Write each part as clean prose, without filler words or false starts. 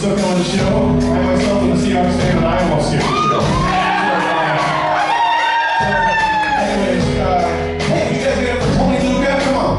still coming to the show. I myself am a Seahawks fan, and I almost skipped the show. Anyways, hey, you guys get up for Tony Luca? Come on.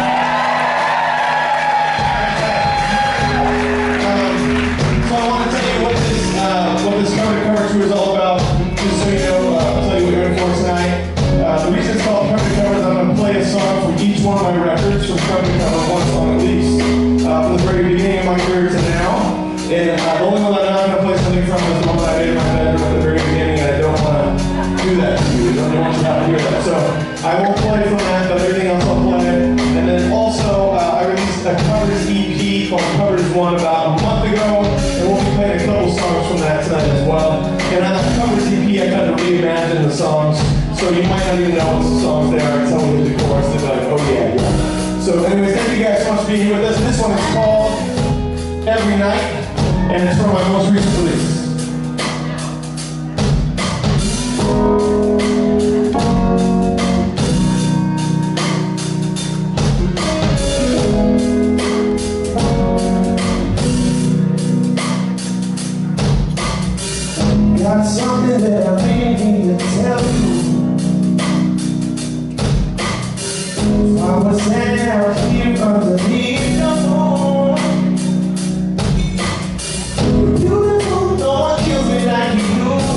So I want to tell you what this cover to cover tour is all about. Just so you know, I'll tell you what you're in for tonight. The reason it's called cover to cover is I'm going to play a song from each one of my records, from cover to cover, one song at least, from the very beginning of my career to now. And the only one that I'm not going to play something from is the one that I made in my bedroom at the very beginning, and I don't want to do that to you. I don't want you to have to hear that. So I won't play from that, but everything else I'll play. And then also, I released a covers EP called Covers 1 about a month ago, and we'll be playing a couple songs from that tonight as well. And on that covers EP, I kind of reimagined the songs, so you might not even know what the songs they are until we do the chorus. They'll be like, oh yeah, yeah. So anyways, thank you guys so much for being here with us. This one is called Every Night, and it's from my most recent release. Got something that I really need to tell you. I was standing out here underneath the moon. You're beautiful, no one kills me like you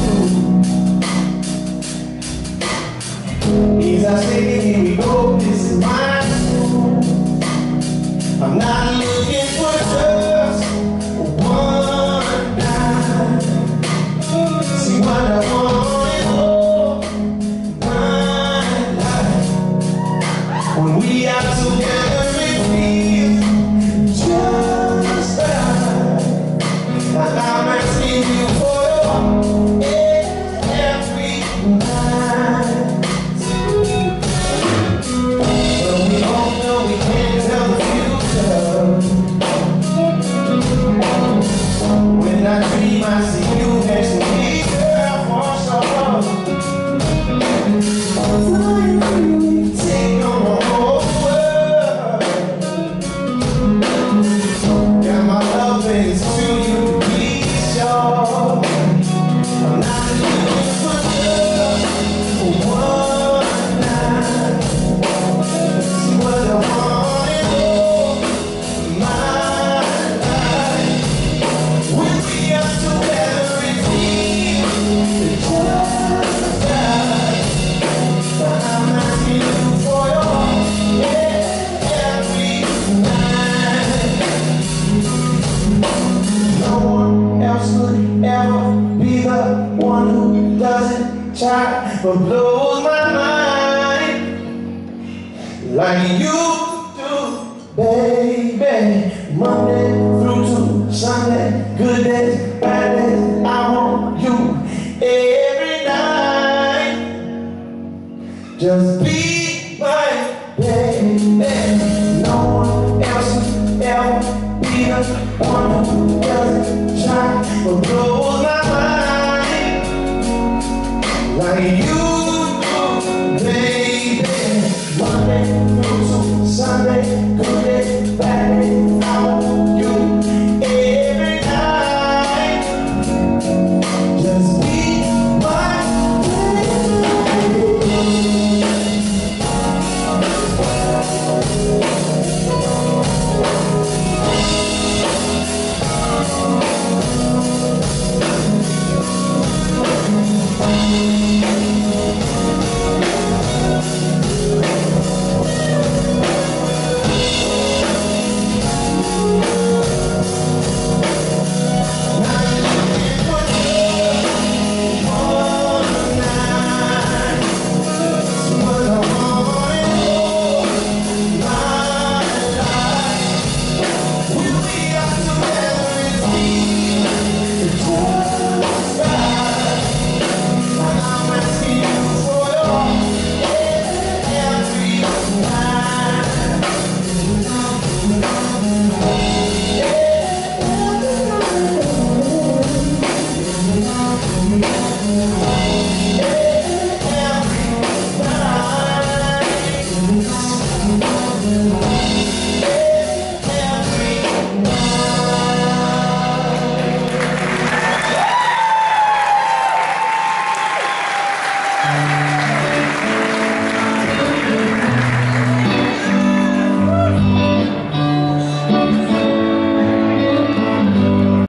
do. As I say, here we go, this is my room. I'm not looking for just one night. See what I want is all my life. When we are together, it feels just right. I'm asking you for every night. But we all know we can't tell the future. When I dream, I see you next to me, girl, for sure. Flying free, take on the whole world. Got my love things to you, be sure. I'm not looking for just one night. See what I want is all my life. When we are together, it feels just right. I'm asking you for your every night. No one else could ever be the one who doesn't try but blows my mind like you do, baby. Monday through to Sunday, good days, bad days, I want you every night. Just be my baby. No one else will ever be the one who doesn't try but blows my mind like you